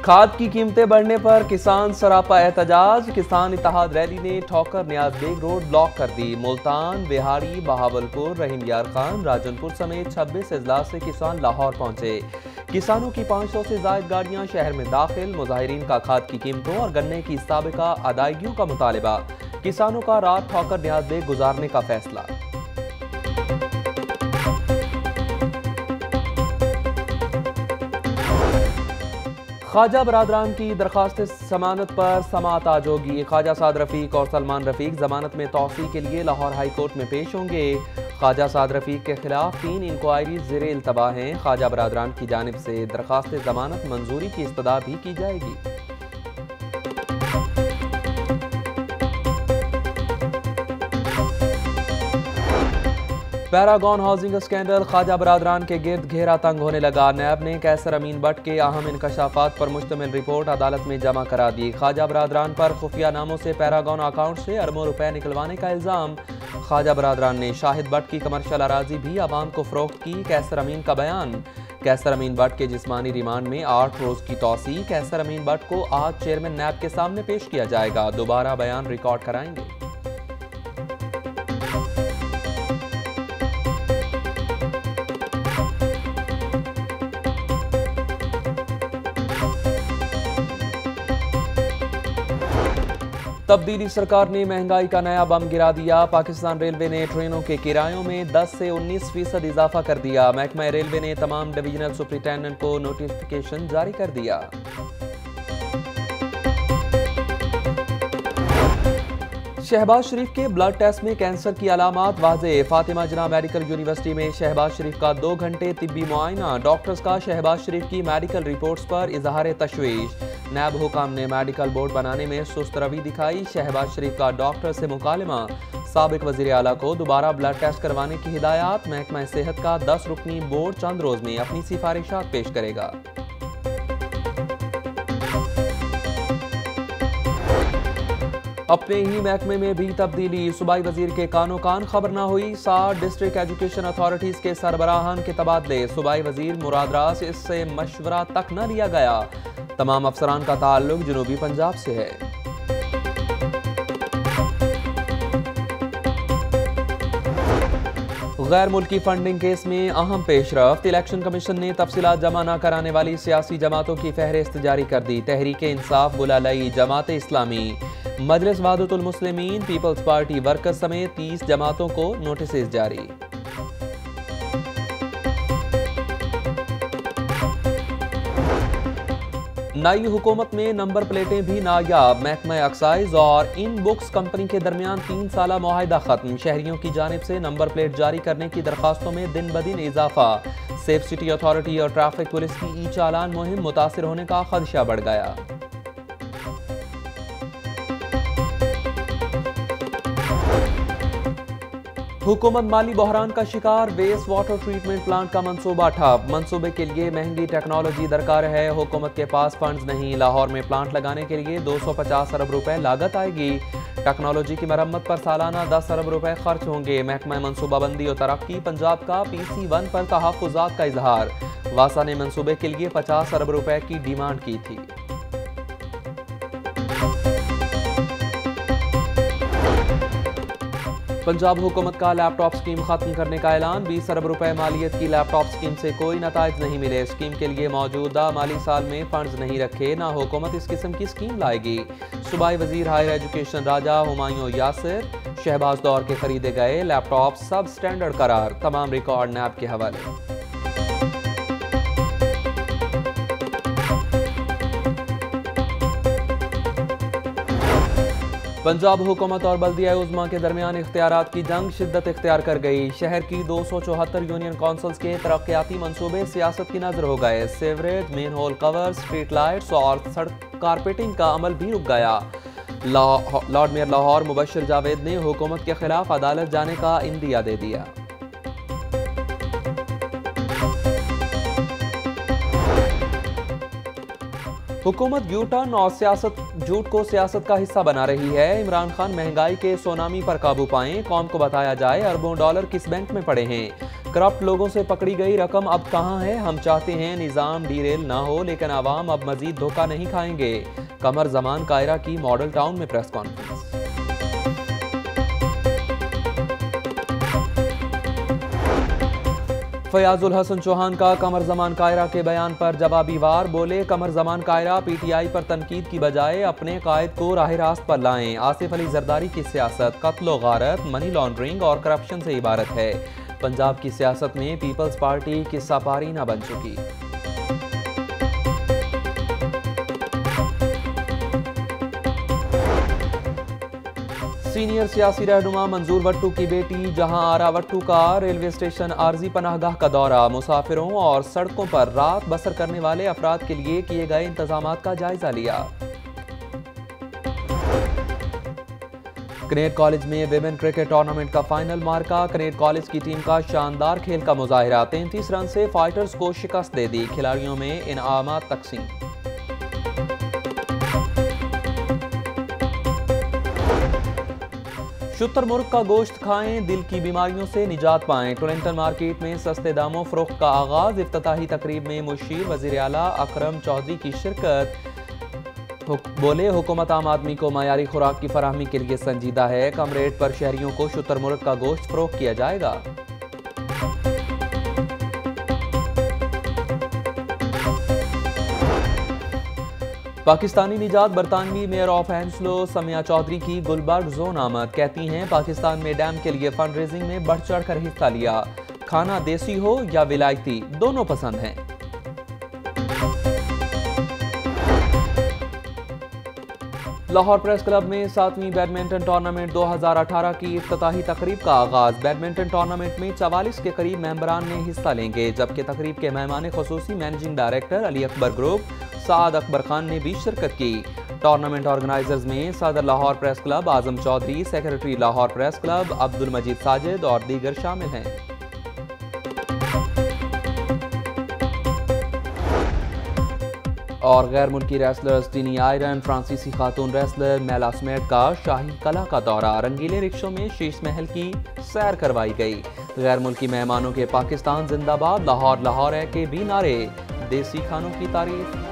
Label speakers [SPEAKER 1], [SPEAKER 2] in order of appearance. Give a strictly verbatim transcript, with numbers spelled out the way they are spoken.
[SPEAKER 1] खाद की कीमतें बढ़ने पर किसान सरापा एहतजाज। किसान इत्तेहाद रैली ने ठोकर नियाज बेग रोड ब्लॉक कर दी। मुल्तान, बिहारी, बहावलपुर, रहीम यार खान, राजनपुर समेत छब्बीस अजला से किसान लाहौर पहुंचे। किसानों की पाँच सौ से जायद गाड़ियां शहर में दाखिल। मुजाहिरीन का खाद की कीमतों और गन्ने की साबिका अदायगियों का मुतालिबा। किसानों का रात ठोकर नियाज बेग गुजारने का फैसला। ख्वाजा बरादरान की दरखास्त जमानत पर समाअत आज होगी। ख्वाजा साद रफीक और सलमान रफीक जमानत में तौसी के लिए लाहौर हाई कोर्ट में पेश होंगे। ख्वाजा साद रफीक के खिलाफ तीन इंक्वायरी ज़ेरे इल्तबा हैं। ख्वाजा बरादरान की जानिब से दरखास्त जमानत मंजूरी की इस्तदा भी की जाएगी। पैरागॉन हाउसिंग स्कैंडल, ख्वाजा बरादरान के गिर्द घेरा तंग होने लगा। नैब ने कैसर अमीन बट के अहम इंकशाफात पर मुश्तमिल रिपोर्ट अदालत में जमा करा दी। ख्वाजा बरादरान पर खुफिया नामों से पैरागॉन अकाउंट से अरबों रुपए निकलवाने का इल्ज़ाम। ख्वाजा बरादरान ने शाहिद बट की कमर्शियल अराजी भी आवाम को फरोख्त की। कैसर अमीन का बयान। कैसर अमीन बट के जिस्मानी रिमांड में आठ रोज की तौसी। कैसर अमीन बट को आज चेयरमैन नैब के सामने पेश किया जाएगा। दोबारा बयान रिकॉर्ड कराएंगे। तब्दीली सरकार ने महंगाई का नया बम गिरा दिया। पाकिस्तान रेलवे ने ट्रेनों के किरायों में दस से उन्नीस फीसद इजाफा कर दिया। महकमा रेलवे ने तमाम डिवीजनल सुपरिटेंडेंट को नोटिफिकेशन जारी कर दिया। शहबाज शरीफ के ब्लड टेस्ट में कैंसर की अलामात वाज़े। फातिमा जना मेडिकल यूनिवर्सिटी में शहबाज शरीफ का दो घंटे तिब्बी मुआयना। डॉक्टर्स का शहबाज शरीफ की मेडिकल रिपोर्ट्स पर इजहार तशवीश। नैब हुकाम ने मेडिकल बोर्ड बनाने में सुस्त रवि दिखाई। शहबाज शरीफ का डॉक्टर से मुकालमा। साबिक वज़ीर आला को दोबारा ब्लड टेस्ट करवाने की हिदायत। महकमा सेहत का दस रुकनी बोर्ड चंद रोज में अपनी सिफारिशात पेश करेगा। अपने ही महकमे में भी तब्दीली। सूबाई वजीर के कानो कान खबर न हुई। सात डिस्ट्रिक्ट एजुकेशन अथॉरिटीज के सरबराहान के तबादले। सूबाई वजीर मुरादरास इससे मशवरा तक न लिया गया। तमाम अफसरान का ताल्लुक जनूबी पंजाब से है। गैर मुल्की फंडिंग केस में अहम पेशरफ्त। इलेक्शन कमीशन ने तफसीलात जमा न कराने वाली सियासी जमातों की फहरिस्त जारी कर दी। तहरीक इंसाफ, बुलालई, Jamaat Islami, Majlis Wahdatul Muslimeen, peoples party workers समेत तीस जमातों को नोटिस जारी। नई हुकूमत में नंबर प्लेटें भी नायाब। महकमा एक्साइज और इन बुक्स कंपनी के दरमियान तीन साल मुआहिदा खत्म। शहरियों की जानिब से नंबर प्लेट जारी करने की दरखास्तों में दिन ब दिन इजाफा। सेफ सिटी अथॉरिटी और ट्रैफिक पुलिस की ई चालान मुहिम मुतासिर होने का खदशा बढ़ गया। हुकूमत माली बहरान का शिकार। वेस्ट वाटर ट्रीटमेंट प्लांट का मंसूबा ठप। मंसूबे के लिए महंगी टेक्नोलॉजी दरकार है। हुकूमत के पास फंड्स नहीं। लाहौर में प्लांट लगाने के लिए दो सौ पचास अरब रुपए लागत आएगी। टेक्नोलॉजी की मरम्मत पर सालाना दस अरब रुपए खर्च होंगे। महकमा मनसूबाबंदी और तरक्की पंजाब का पी सी वन पर तहफ्फुज़ात का इजहार। वासा ने मंसूबे के लिए पचास अरब रुपए की डिमांड की थी। पंजाब हुकूमत का लैपटॉप स्कीम खत्म करने का ऐलान। बीस अरब रुपए मालियत की लैपटॉप स्कीम से कोई नताइज नहीं मिले। स्कीम के लिए मौजूदा माली साल में फंड्स नहीं रखे। ना हुकूमत इस किस्म की स्कीम लाएगी। सूबाई वजीर हायर एजुकेशन राजा हुमायूं यासिर। शहबाज दौर के खरीदे गए लैपटॉप सब स्टैंडर्ड करार। तमाम रिकॉर्ड नैब के हवाले। पंजाब हुकूमत और बल्दिया उज़्मा के दरमियान इख्तियारात की जंग शिद्दत इख्तियार कर गई। शहर की दो सौ चौहत्तर यूनियन काउंसिल्स के तरक्याती मंसूबे सियासत की नजर हो गए। Sewerage, manhole cover, street lights और सड़क कारपेटिंग का अमल भी रुक गया। लॉर्ड मेयर लाहौर मुबश्शिर जावेद ने हुकूमत के खिलाफ अदालत जाने का इंदिया दे दिया। हुकूमत यू टर्न और सियासत झूठ को सियासत का हिस्सा बना रही है। इमरान खान महंगाई के सोनामी पर काबू पाएं। कौम को बताया जाए अरबों डॉलर किस बैंक में पड़े हैं। करप्ट लोगों से पकड़ी गई रकम अब कहां है? हम चाहते हैं निजाम डीरेल ना हो, लेकिन आवाम अब मजीद धोखा नहीं खाएंगे। कमर जमान कायरा की मॉडल टाउन में प्रेस कॉन्फ्रेंस। फयाजुल हसन चौहान का कमर जमान कायरा के बयान पर जवाबी वार। बोले, कमर जमान कायरा पीटीआई पर तनकीद की बजाय अपने कायद को राह रास्त पर लाएं। आसिफ अली जरदारी की सियासत कत्ल गारत, मनी लॉन्ड्रिंग और करप्शन से इबारत है। पंजाब की सियासत में पीपल्स पार्टी किस्सा पारी न बन चुकी। सीनियर सियासी रहनुमा मंजूर वट्टू की बेटी जहां आरा वट्टू का रेलवे स्टेशन आरजी पनाहगाह का दौरा। मुसाफिरों और सड़कों पर रात बसर करने वाले अफराद के लिए किए गए इंतजामात का जायजा लिया। कनेट कॉलेज में विमेन क्रिकेट टूर्नामेंट का फाइनल मार्का। कनेट कॉलेज की टीम का शानदार खेल का मुजाहिरा। तैंतीस रन से फाइटर्स को शिकस्त दे दी। खिलाड़ियों में इनामात तकसीम। शुतुरमुर्ग का गोश्त खाएं, दिल की बीमारियों से निजात पाएं। टोरंटन मार्केट में सस्ते दामों फरोख्त का आगाज। इफ्तिताही तकरीब में मुशीर वजीर आला अकरम चौधरी की शिरकत। बोले, हुकूमत आम आदमी को मयारी खुराक की फराहमी के लिए संजीदा है। कम रेट पर शहरियों को शुतुरमुर्ग का गोश्त फरोख्त किया जाएगा। पाकिस्तानी निजात बरतानवी mayor of Hounslow Samia Chaudhry की गुलबर्ग जोन आमद। कहती हैं, पाकिस्तान में डैम के लिए फंड रेजिंग में बढ़ चढ़ कर हिस्सा लिया। खाना देसी हो या विलायती, दोनों पसंद हैं। लाहौर प्रेस क्लब में सातवीं बैडमिंटन टूर्नामेंट दो हज़ार अठारह की इफ्तिताही तकरीब का आगाज। बैडमिंटन टूर्नामेंट में चवालीस के करीब मेंबरान ने हिस्सा लेंगे, जबकि तकरीब के मेहमान खुसूसी managing director Ali Akbar group Saad Akbar Khan ने भी शिरकत की। टूर्नामेंट ऑर्गेनाइजर्स में सदर Lahore press club Azam Chaudhry, secretary Lahore press club Abdul Majeed Sajid और दीगर शामिल हैं। और गैर मुल्की रेसलर्स टीनी आयरन फ्रांसीसी खातून रेसलर मेला स्मेट का शाही कला का दौरा। रंगीले रिक्शों में शीश महल की सैर करवाई गई। गैर मुल्की मेहमानों के पाकिस्तान जिंदाबाद, लाहौर लाहौर है के भी नारे। देसी खानों की तारीफ।